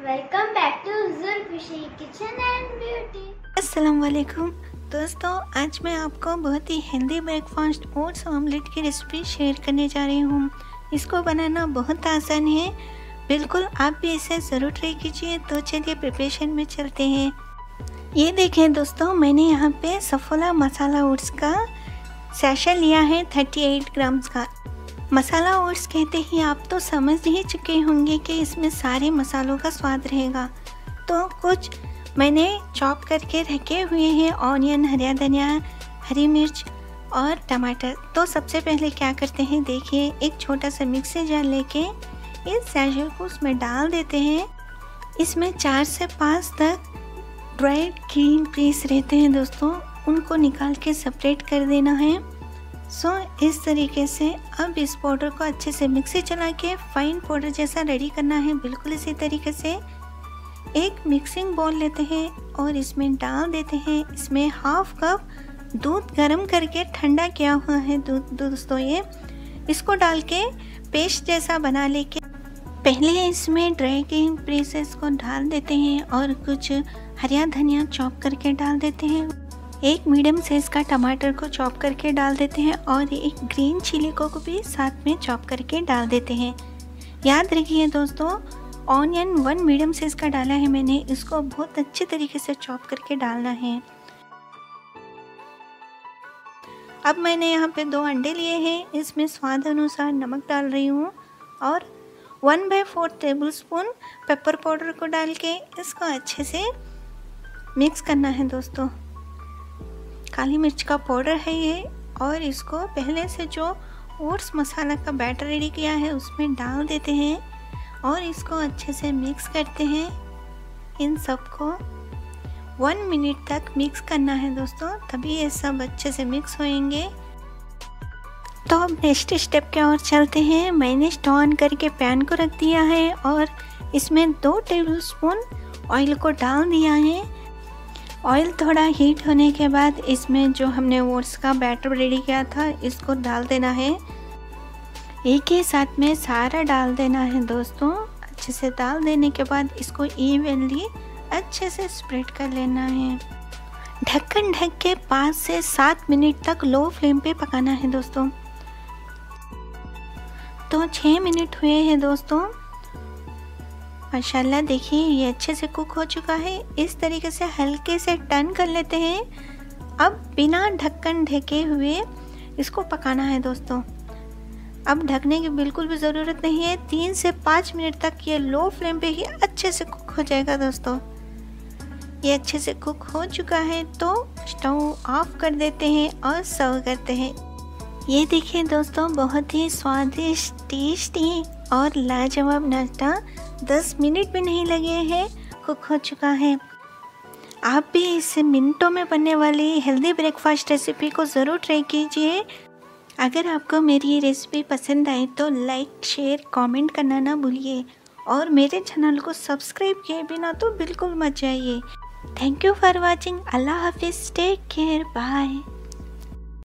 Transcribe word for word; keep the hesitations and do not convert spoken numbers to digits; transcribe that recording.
Welcome back to हुजूर खुशी kitchen and beauty. अस्सलाम वालेकुम दोस्तों, आज मैं आपको बहुत ही हेल्दी ब्रेकफास्ट ओट्स ऑमलेट की रेसिपी शेयर करने जा रही हूँ। इसको बनाना बहुत आसान है, बिल्कुल आप भी इसे ज़रूर ट्राई कीजिए। तो चलिए प्रिपरेशन में चलते हैं। ये देखें दोस्तों, मैंने यहाँ पे सफोला मसाला ओट्स का सैशा लिया है अड़तीस ग्राम्स का। मसाला ओट्स कहते ही आप तो समझ ही चुके होंगे कि इसमें सारे मसालों का स्वाद रहेगा। तो कुछ मैंने चॉप करके रखे हुए हैं ऑनियन, हरा धनिया, हरी मिर्च और टमाटर। तो सबसे पहले क्या करते हैं, देखिए एक छोटा सा मिक्सी जार लेके इस सैशे को उसमें डाल देते हैं। इसमें चार से पाँच तक ड्राइड ग्रीन पीस रहते हैं दोस्तों, उनको निकाल के सेपरेट कर देना है। सो so, इस तरीके से अब इस पाउडर को अच्छे से मिक्सी चला के फाइन पाउडर जैसा रेडी करना है। बिल्कुल इसी तरीके से एक मिक्सिंग बाउल लेते हैं और इसमें डाल देते हैं। इसमें हाफ कप दूध गर्म करके ठंडा किया हुआ है दूध दोस्तों, ये इसको डाल के पेस्ट जैसा बना लेके पहले इसमें ड्राई ग्रीन पीसेस को डाल देते हैं और कुछ हरा धनिया चॉप करके डाल देते हैं। एक मीडियम साइज़ का टमाटर को चॉप करके डाल देते हैं और एक ग्रीन चिली को भी साथ में चॉप करके डाल देते हैं। याद रखिए दोस्तों, ऑनियन वन मीडियम साइज़ का डाला है मैंने, इसको बहुत अच्छे तरीके से चॉप करके डालना है। अब मैंने यहाँ पे दो अंडे लिए हैं, इसमें स्वाद अनुसार नमक डाल रही हूँ और one by four tablespoon pepper powder को डाल के इसको अच्छे से मिक्स करना है दोस्तों। काली मिर्च का पाउडर है ये, और इसको पहले से जो ओट्स मसाला का बैटर रेडी किया है उसमें डाल देते हैं और इसको अच्छे से मिक्स करते हैं। इन सबको वन मिनट तक मिक्स करना है दोस्तों, तभी ये सब अच्छे से मिक्स होएंगे। तो अब नेक्स्ट स्टेप की ओर चलते हैं। मैंने स्टोव ऑन करके पैन को रख दिया है और इसमें दो टेबल स्पून ऑयल को डाल दिया है। ऑयल थोड़ा हीट होने के बाद इसमें जो हमने ओट्स का बैटर रेडी किया था इसको डाल देना है। एक ही साथ में सारा डाल देना है दोस्तों। अच्छे से डाल देने के बाद इसको इवनली अच्छे से स्प्रेड कर लेना है। ढक्कन ढक के पाँच से सात मिनट तक लो फ्लेम पे पकाना है दोस्तों। तो छः मिनट हुए हैं दोस्तों, माशाल्लाह देखिए ये अच्छे से कुक हो चुका है। इस तरीके से हल्के से टर्न कर लेते हैं। अब बिना ढक्कन ढके हुए इसको पकाना है दोस्तों। अब ढकने की बिल्कुल भी ज़रूरत नहीं है, तीन से पाँच मिनट तक ये लो फ्लेम पे ही अच्छे से कुक हो जाएगा दोस्तों। ये अच्छे से कुक हो चुका है तो स्टोव ऑफ कर देते हैं और सर्व करते हैं। ये देखिए दोस्तों, बहुत ही स्वादिष्ट, टेस्टी और लाजवाब नाश्ता दस मिनट भी नहीं लगे हैं, कुक हो चुका है। आप भी इस मिनटों में बनने वाली हेल्दी ब्रेकफास्ट रेसिपी को ज़रूर ट्राई कीजिए। अगर आपको मेरी ये रेसिपी पसंद आए तो लाइक, शेयर, कमेंट करना ना भूलिए और मेरे चैनल को सब्सक्राइब किए बिना तो बिल्कुल मत जाइए। Thank you for watching. अल्लाह हाफिज़, टेक केयर, बाय।